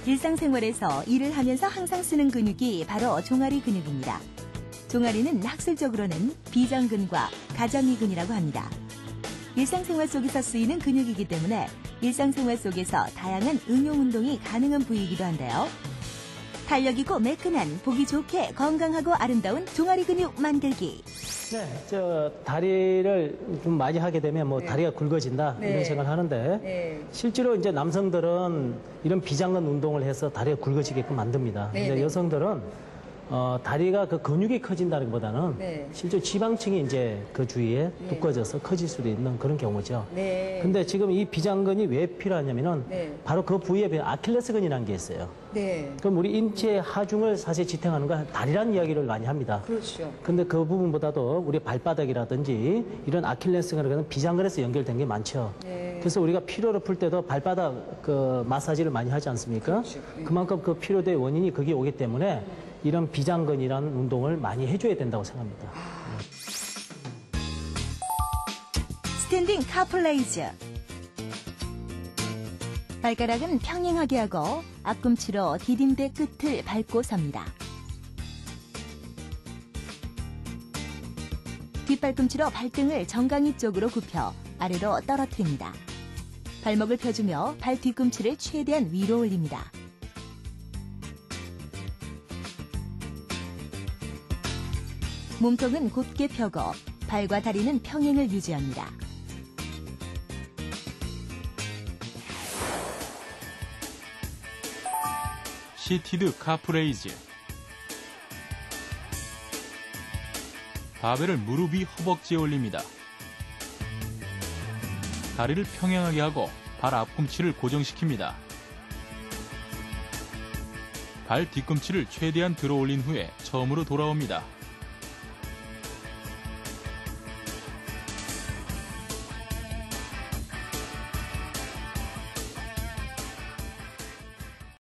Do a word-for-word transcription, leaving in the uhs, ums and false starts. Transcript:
일상생활에서 일을 하면서 항상 쓰는 근육이 바로 종아리 근육입니다. 종아리는 학술적으로는 비장근과 가장이근이라고 합니다. 일상생활 속에서 쓰이는 근육이기 때문에 일상생활 속에서 다양한 응용 운동이 가능한 부위이기도 한데요. 탄력있고 매끈한, 보기 좋게 건강하고 아름다운 종아리 근육 만들기. 네, 저 다리를 좀 많이 하게 되면 뭐 네. 다리가 굵어진다 네. 이런 생각을 하는데 네. 실제로 이제 남성들은 이런 비장근 운동을 해서 다리가 굵어지게끔 만듭니다. 네, 근데 네. 여성들은 어, 다리가 그 근육이 커진다기보다는 네. 실제 지방층이 이제 그 주위에 네. 두꺼워져서 커질 수도 있는 그런 경우죠. 네. 근데 지금 이 비장근이 왜 필요하냐면은 네. 바로 그 부위에 아킬레스건이라는 게 있어요. 네. 그럼 우리 인체 하중을 사실 지탱하는 건 다리라는 이야기를 많이 합니다. 그렇죠. 근데 그 부분보다도 우리 발바닥이라든지 이런 아킬레스건이라는 비장근에서 연결된 게 많죠. 네. 그래서 우리가 피로를 풀 때도 발바닥 그 마사지를 많이 하지 않습니까? 그렇죠. 네. 그만큼 그 피로도의 원인이 그게 오기 때문에 이런 비장근이라는 운동을 많이 해줘야 된다고 생각합니다. 스탠딩 카플레이즈. 발가락은 평행하게 하고 앞꿈치로 디딤대 끝을 밟고 섭니다. 뒷발꿈치로 발등을 정강이 쪽으로 굽혀 아래로 떨어뜨립니다. 발목을 펴주며 발 뒤꿈치를 최대한 위로 올립니다. 몸통은 곧게 펴고 발과 다리는 평행을 유지합니다. 시티드 카프레이즈. 바벨을 무릎 위 허벅지에 올립니다. 다리를 평행하게 하고 발 앞꿈치를 고정시킵니다. 발 뒤꿈치를 최대한 들어 올린 후에 처음으로 돌아옵니다.